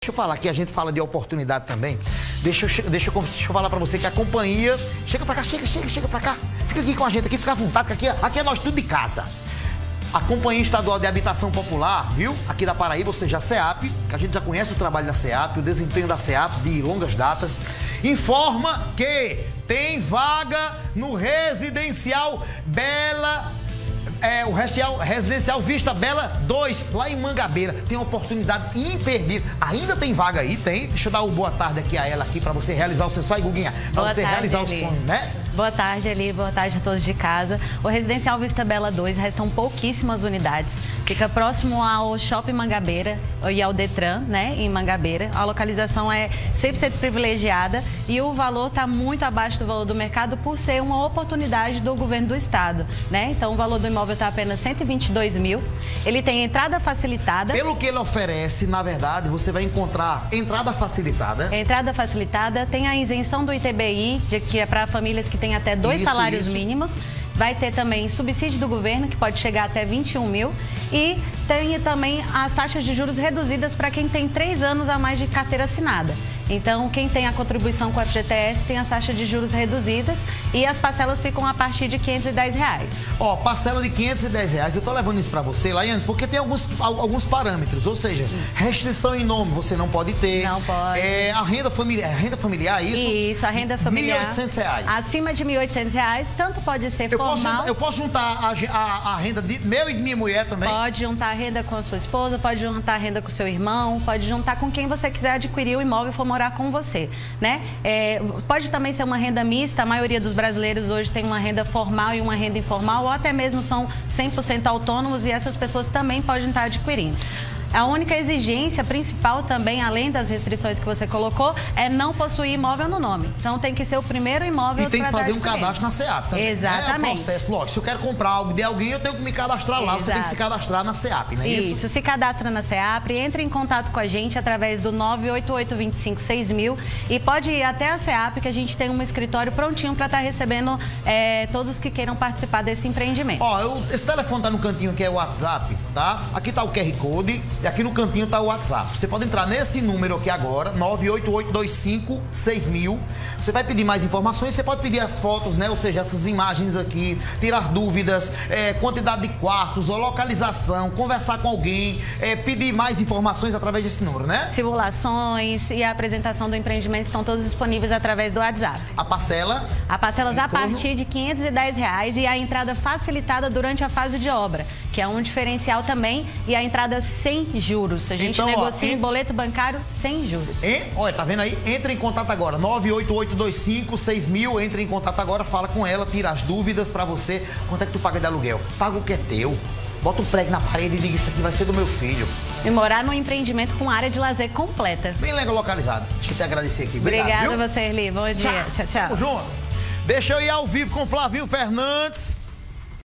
Deixa eu falar que a gente fala de oportunidade também. Deixa eu falar pra você que a companhia... Chega pra cá, chega pra cá. Fica aqui com a gente, fica à vontade, que aqui é nós tudo de casa. A Companhia Estadual de Habitação Popular, viu? Aqui da Paraíba, ou seja, a SEAP, que a gente já conhece o trabalho da SEAP, o desempenho da SEAP de longas datas, informa que tem vaga no residencial Bela... o Residencial Vista Bela 2, lá em Mangabeira. Tem uma oportunidade imperdível. Ainda tem vaga aí? Tem. Deixa eu dar uma boa tarde aqui a ela aqui, para você realizar o seu sonho, Guguinha. Para você realizar o sonho, né? Boa tarde, Eli. Boa tarde a todos de casa. O Residencial Vista Bela 2, restam pouquíssimas unidades. Fica próximo ao Shopping Mangabeira e ao Detran, né, em Mangabeira. A localização é 100% privilegiada e o valor está muito abaixo do valor do mercado por ser uma oportunidade do governo do estado, né? Então, o valor do imóvel está apenas 122 mil. Ele tem entrada facilitada. Pelo que ele oferece, na verdade, você vai encontrar entrada facilitada. Entrada facilitada, tem a isenção do ITBI, que é para famílias que têm até dois salários mínimos. Vai ter também subsídio do governo, que pode chegar até 21 mil. E tem também as taxas de juros reduzidas para quem tem 3 anos a mais de carteira assinada. Então, quem tem a contribuição com o FGTS tem as taxas de juros reduzidas e as parcelas ficam a partir de R$ 510. Ó, parcela de R$ 510. Eu tô levando isso para você, Laiane, porque tem alguns parâmetros. Ou seja, restrição em nome você não pode ter. Não pode. A renda familiar, isso? Isso, a renda familiar. R$ 1.800. Acima de R$ 1.800, tanto pode ser formal. Eu posso juntar a renda de meu e de minha mulher também? Pode juntar a renda com a sua esposa, pode juntar a renda com o seu irmão, pode juntar com quem você quiser adquirir o imóvel e for morar com você, né? Pode também ser uma renda mista. A maioria dos brasileiros hoje tem uma renda formal e uma renda informal, ou até mesmo são 100% autônomos, e essas pessoas também podem estar adquirindo. A única exigência principal também, além das restrições que você colocou, é não possuir imóvel no nome. Então tem que ser o primeiro imóvel. E tem que fazer um cadastro na SEAP também. Exatamente. É um processo, lógico. Se eu quero comprar algo de alguém, eu tenho que me cadastrar lá. Você tem que se cadastrar na SEAP, não é isso? Isso, se cadastra na SEAP, entre em contato com a gente através do 988-25-6000 e pode ir até a SEAP, que a gente tem um escritório prontinho para estar recebendo todos que queiram participar desse empreendimento. Ó, esse telefone tá no cantinho, que é o WhatsApp, tá? Aqui tá o QR Code. E aqui no cantinho tá o WhatsApp. Você pode entrar nesse número aqui agora, 988256000. Você vai pedir mais informações, você pode pedir as fotos, né? Ou seja, essas imagens aqui, tirar dúvidas, quantidade de quartos, ou localização, conversar com alguém, pedir mais informações através desse número, né? Simulações e a apresentação do empreendimento estão todos disponíveis através do WhatsApp. A parcela? A parcela a partir de R$ 510 e a entrada facilitada durante a fase de obra, que é um diferencial também, e a entrada sem juros. A gente negocia em boleto bancário sem juros. Olha, tá vendo aí? Entra em contato agora, 988256000, entra em contato agora, fala com ela, tira as dúvidas pra você. Quanto é que tu paga de aluguel? Paga o que é teu. Bota um prego na parede e diga: isso aqui vai ser do meu filho. E morar num empreendimento com área de lazer completa. Bem legal localizado. Deixa eu te agradecer aqui. Obrigado, obrigada a você, Eli. Bom dia. Tchau, tchau. Tamo junto. Deixa eu ir ao vivo com o Flavinho Fernandes.